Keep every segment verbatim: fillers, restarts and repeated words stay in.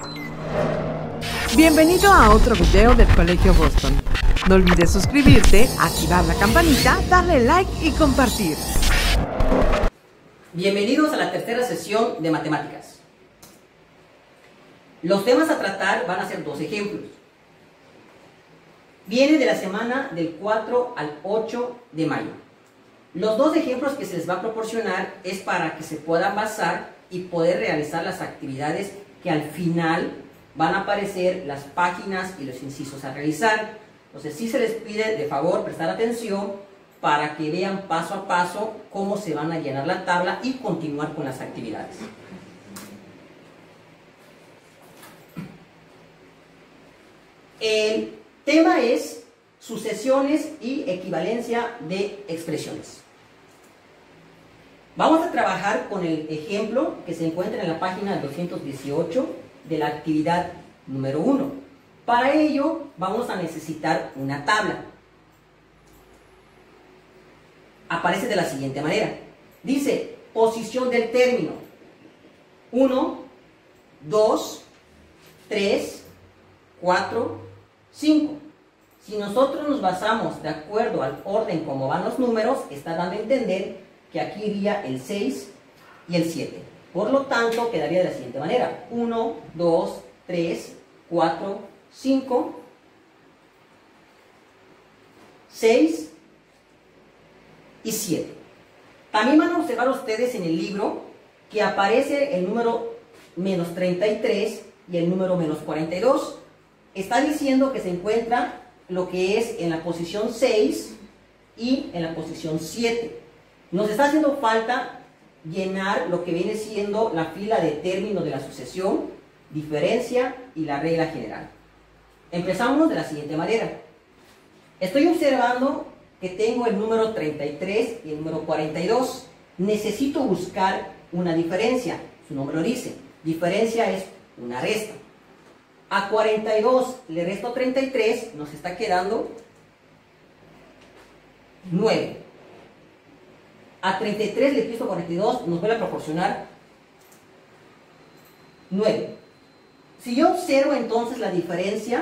Bienvenido a otro video del Colegio Boston. No olvides suscribirte, activar la campanita, darle like y compartir. Bienvenidos a la tercera sesión de matemáticas. Los temas a tratar van a ser dos ejemplos. Viene de la semana del cuatro al ocho de mayo. Los dos ejemplos que se les va a proporcionar es para que se puedan basar y poder realizar las actividades que al final van a aparecer las páginas y los incisos a realizar. Entonces sí se les pide de favor prestar atención para que vean paso a paso cómo se van a llenar la tabla y continuar con las actividades. El tema es sucesiones y equivalencia de expresiones. Vamos a trabajar con el ejemplo que se encuentra en la página doscientos dieciocho de la actividad número uno. Para ello vamos a necesitar una tabla. Aparece de la siguiente manera. Dice, posición del término. uno, dos, tres, cuatro, cinco. Si nosotros nos basamos de acuerdo al orden como van los números, está dando a entender que aquí iría el seis y el siete. Por lo tanto, quedaría de la siguiente manera. uno, dos, tres, cuatro, cinco, seis y siete. También van a observar ustedes en el libro que aparece el número menos treinta y tres y el número menos cuarenta y dos. Está diciendo que se encuentra lo que es en la posición seis y en la posición siete. Nos está haciendo falta llenar lo que viene siendo la fila de términos de la sucesión, diferencia y la regla general. Empezamos de la siguiente manera. Estoy observando que tengo el número treinta y tres y el número cuarenta y dos. Necesito buscar una diferencia. Su nombre lo dice. Diferencia es una resta. A cuarenta y dos le resto treinta y tres, nos está quedando nueve. A treinta y tres le quito cuarenta y dos, nos vuelve a proporcionar nueve. Si yo observo entonces la diferencia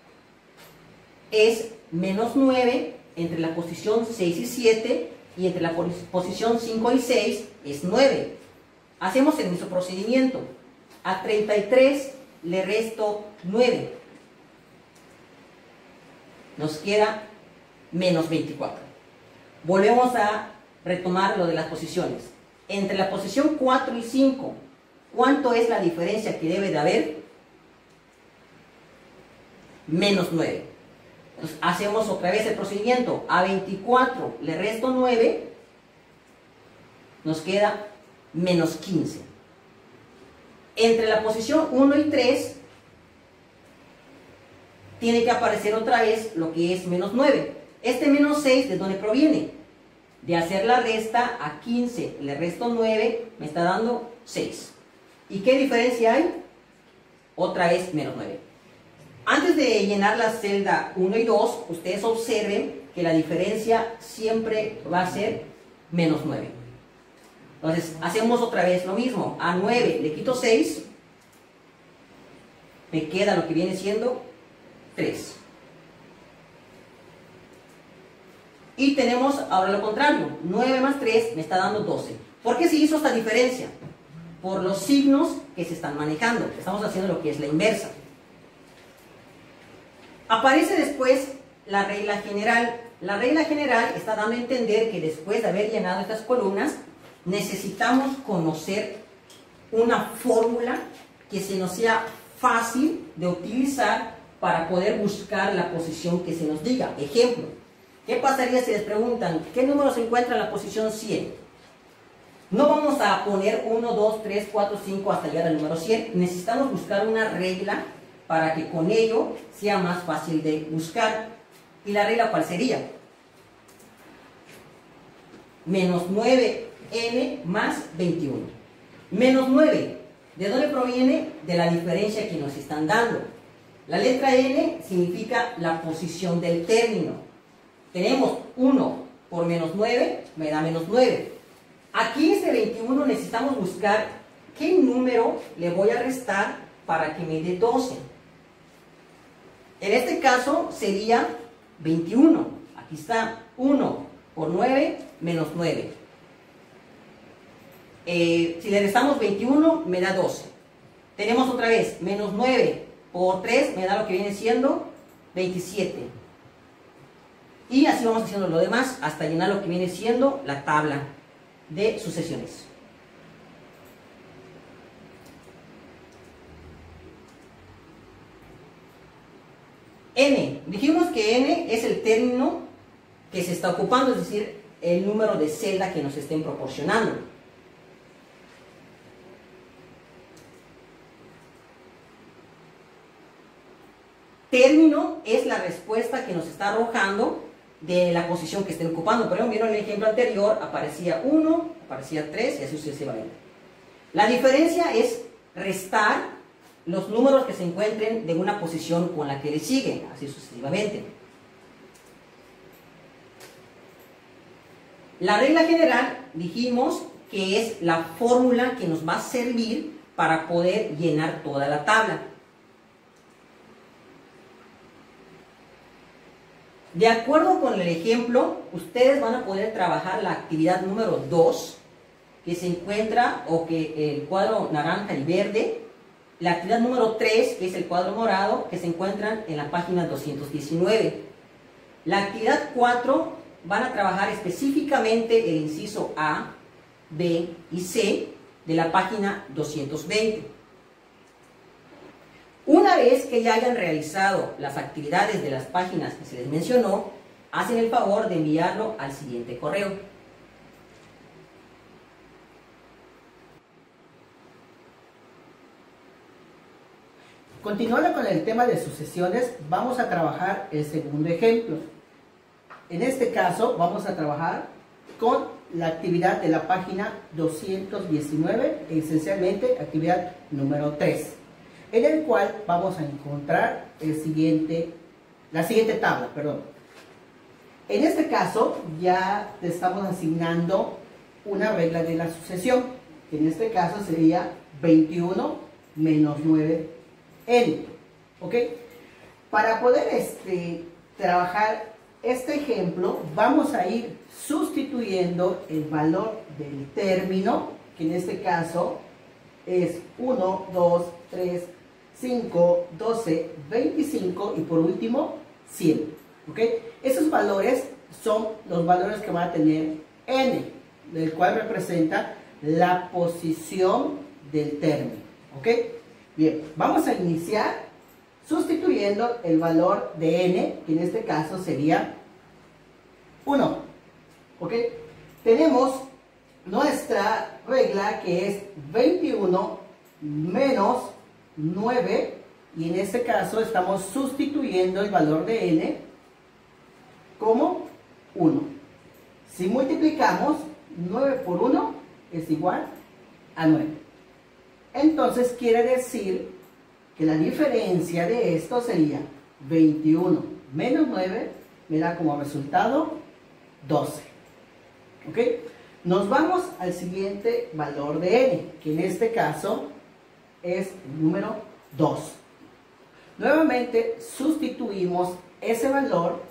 es menos nueve entre la posición seis y siete y entre la posición cinco y seis es nueve. Hacemos el mismo procedimiento. A treinta y tres le resto nueve. Nos queda menos veinticuatro. Volvemos a retomar lo de las posiciones. Entre la posición cuatro y cinco, ¿cuánto es la diferencia que debe de haber? Menos nueve. Entonces, hacemos otra vez el procedimiento. A veinticuatro le resto nueve, nos queda menos quince. Entre la posición uno y tres, tiene que aparecer otra vez lo que es menos nueve. Este menos seis, ¿de dónde proviene? De hacer la resta. A quince le resto nueve, me está dando seis. ¿Y qué diferencia hay? Otra vez menos nueve. Antes de llenar la celda uno y dos, ustedes observen que la diferencia siempre va a ser menos nueve. Entonces, hacemos otra vez lo mismo. A nueve le quito seis, me queda lo que viene siendo tres. Y tenemos ahora lo contrario. nueve más tres me está dando doce. ¿Por qué se hizo esta diferencia? Por los signos que se están manejando. Estamos haciendo lo que es la inversa. Aparece después la regla general. La regla general está dando a entender que después de haber llenado estas columnas, necesitamos conocer una fórmula que se nos sea fácil de utilizar para poder buscar la posición que se nos diga. Ejemplo, ¿qué pasaría si les preguntan qué número se encuentra en la posición cien? No vamos a poner uno, dos, tres, cuatro, cinco hasta llegar al número cien. Necesitamos buscar una regla para que con ello sea más fácil de buscar. ¿Y la regla cuál sería? Menos nueve ene más veintiuno. Menos nueve, ¿de dónde proviene? De la diferencia que nos están dando. La letra N significa la posición del término. Tenemos uno por menos nueve, me da menos nueve. Aquí este veintiuno necesitamos buscar qué número le voy a restar para que me dé doce. En este caso sería veintiuno. Aquí está uno por nueve menos nueve. Eh, si le restamos veintiuno me da doce. Tenemos otra vez menos nueve por tres me da lo que viene siendo veintisiete. Y así vamos haciendo lo demás hasta llenar lo que viene siendo la tabla de sucesiones. N. Dijimos que N es el término que se está ocupando, es decir, el número de celda que nos estén proporcionando. Término es la respuesta que nos está arrojando de la posición que estén ocupando. Por ejemplo, vieron el ejemplo anterior, aparecía uno, aparecía tres y así sucesivamente. La diferencia es restar los números que se encuentren de una posición con la que le siguen, así sucesivamente. La regla general dijimos que es la fórmula que nos va a servir para poder llenar toda la tabla. De acuerdo con el ejemplo, ustedes van a poder trabajar la actividad número dos, que se encuentra, o que el cuadro naranja y verde, la actividad número tres, que es el cuadro morado, que se encuentran en la página doscientos diecinueve. La actividad cuatro van a trabajar específicamente el inciso A, B y C de la página doscientos veinte. Una vez que ya hayan realizado las actividades de las páginas que se les mencionó, hacen el favor de enviarlo al siguiente correo. Continuando con el tema de sucesiones, vamos a trabajar el segundo ejemplo. En este caso vamos a trabajar con la actividad de la página doscientos diecinueve, esencialmente actividad número tres, en el cual vamos a encontrar el siguiente, la siguiente tabla. Perdón. En este caso ya te estamos asignando una regla de la sucesión, que en este caso sería veintiuno menos nueve n. ¿Ok? Para poder este, trabajar este ejemplo, vamos a ir sustituyendo el valor del término, que en este caso es uno, dos, tres, cinco, doce, veinticinco y por último cien. ¿Ok? Esos valores son los valores que va a tener n, del cual representa la posición del término. ¿Ok? Bien, vamos a iniciar sustituyendo el valor de n, que en este caso sería uno. ¿Ok? Tenemos nuestra regla, que es veintiuno menos nueve, y en este caso estamos sustituyendo el valor de n como uno. Si multiplicamos, nueve por uno es igual a nueve. Entonces quiere decir que la diferencia de esto sería veintiuno menos nueve, me da como resultado doce. ¿Ok? Nos vamos al siguiente valor de n, que en este caso es el número dos. Nuevamente sustituimos ese valor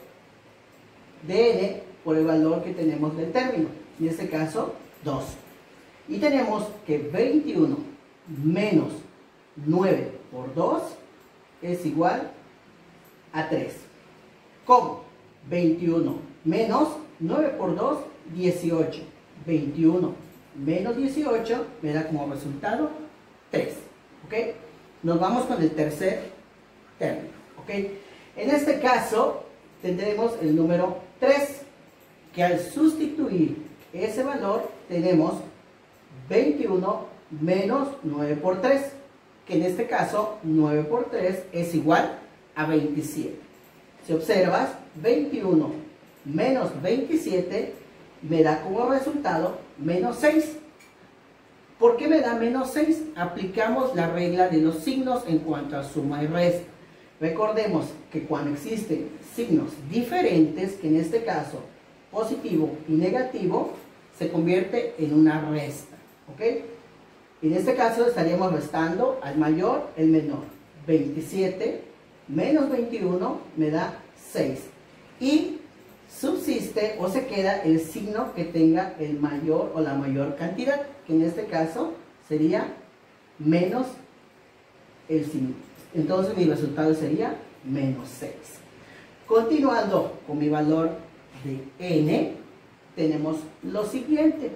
de n por el valor que tenemos del término, en este caso dos. Y tenemos que veintiuno menos nueve por dos es igual a tres. ¿Cómo? veintiuno menos nueve por dos, dieciocho. veintiuno menos dieciocho me da como resultado tres. ¿Ok? Nos vamos con el tercer término. ¿Ok? En este caso tendremos el número tres, que al sustituir ese valor tenemos veintiuno menos nueve por tres, que en este caso nueve por tres es igual a veintisiete. Si observas, veintiuno menos veintisiete me da como resultado menos seis. ¿Por qué me da menos seis? Aplicamos la regla de los signos en cuanto a suma y resta. Recordemos que cuando existen signos diferentes, que en este caso positivo y negativo, se convierte en una resta. ¿Ok? En este caso estaríamos restando al mayor el menor. veintisiete menos veintiuno me da seis. Y subsiste o se queda el signo que tenga el mayor o la mayor cantidad, que en este caso sería menos el signo. Entonces mi resultado sería menos seis. Continuando con mi valor de n, tenemos lo siguiente.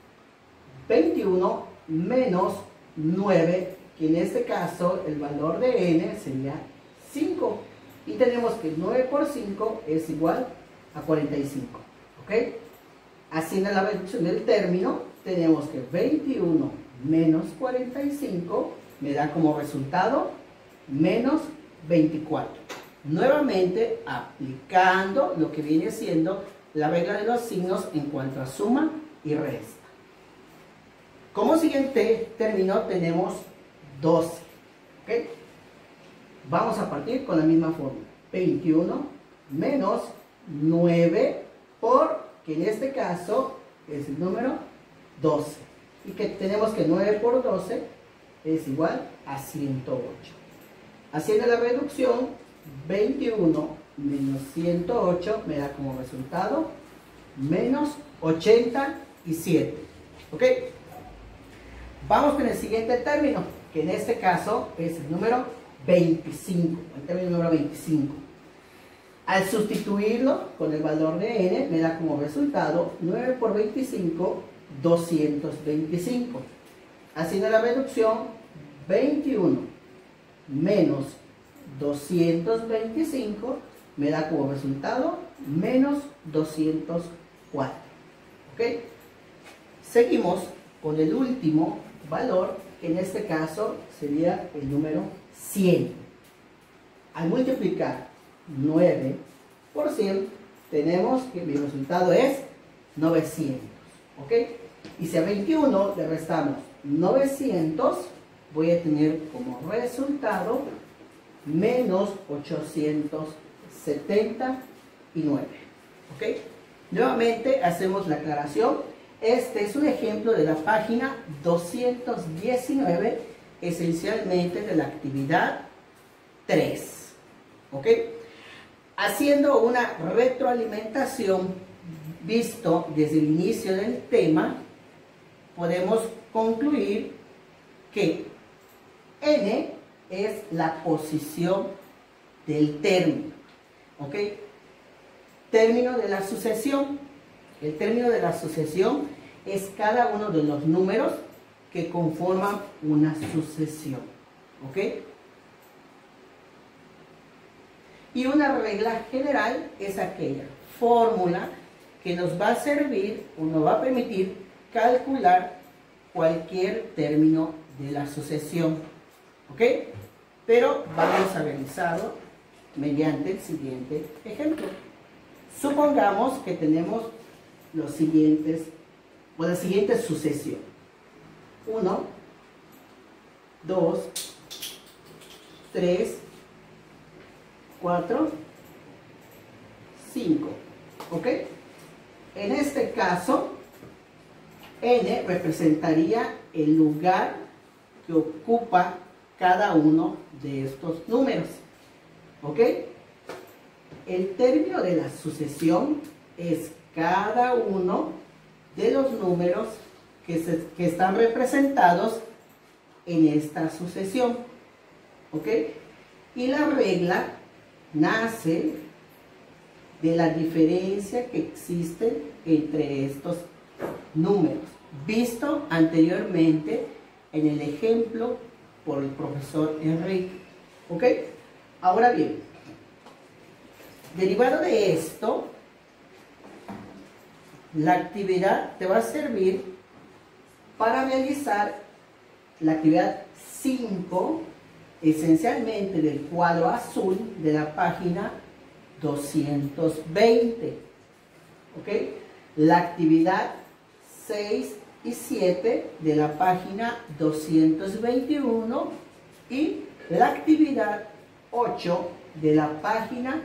veintiuno menos nueve, que en este caso el valor de n sería cinco. Y tenemos que nueve por cinco es igual a cuarenta y cinco. ¿Ok? Haciendo la reducción del término, tenemos que veintiuno menos cuarenta y cinco me da como resultado menos veinticuatro. Nuevamente aplicando lo que viene siendo la regla de los signos en cuanto a suma y resta. Como siguiente término tenemos doce. ¿Ok? Vamos a partir con la misma fórmula. veintiuno menos nueve, porque en este caso es el número doce. Y que tenemos que nueve por doce es igual a ciento ocho. Haciendo la reducción, veintiuno menos ciento ocho me da como resultado menos ochenta y siete. ¿Ok? Vamos con el siguiente término, que en este caso es el número veinticinco. El término número veinticinco. Al sustituirlo con el valor de n, me da como resultado nueve por veinticinco, doscientos veinticinco. Haciendo la reducción, veintiuno menos doscientos veinticinco me da como resultado menos doscientos cuatro. ¿Ok? Seguimos con el último valor, que en este caso sería el número cien. Al multiplicar nueve por cien, tenemos que mi resultado es novecientos. ¿Ok? Y si a veintiuno le restamos novecientos, voy a tener como resultado menos ochocientos setenta y nueve. ¿Ok? Nuevamente hacemos la aclaración. Este es un ejemplo de la página doscientos diecinueve, esencialmente de la actividad tres. ¿Ok? Haciendo una retroalimentación visto desde el inicio del tema, podemos concluir que n es la posición del término. ¿Ok? Término de la sucesión. El término de la sucesión es cada uno de los números que conforman una sucesión. ¿Ok? Y una regla general es aquella fórmula que nos va a servir o nos va a permitir calcular cualquier término de la sucesión. ¿Ok? Pero vamos a realizarlo mediante el siguiente ejemplo. Supongamos que tenemos los siguientes, o la siguiente sucesión. uno, dos, tres, cuatro, cinco. ¿Ok? En este caso, n representaría el lugar que ocupa cada uno de estos números. ¿Ok? El término de la sucesión es cada uno de los números que, se, que están representados en esta sucesión. ¿Ok? Y la regla nace de la diferencia que existe entre estos números, visto anteriormente en el ejemplo por el profesor Enrique. ¿Ok? Ahora bien, derivado de esto, la actividad te va a servir para realizar la actividad cinco, esencialmente del cuadro azul de la página doscientos veinte. ¿Ok? La actividad seis y siete de la página doscientos veintiuno y la actividad ocho de la página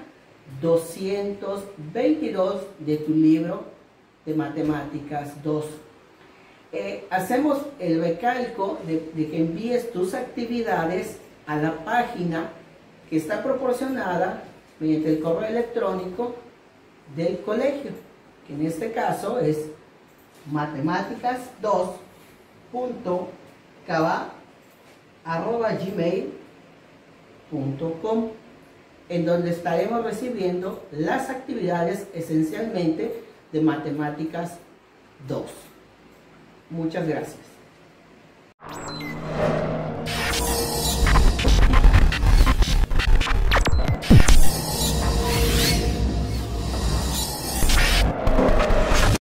doscientos veintidós de tu libro de matemáticas dos. eh, hacemos el recalco de, de que envíes tus actividades a la página que está proporcionada mediante el correo electrónico del colegio, que en este caso es matemáticas dos punto cava arroba gmail punto com, en donde estaremos recibiendo las actividades esencialmente de matemáticas dos. Muchas gracias.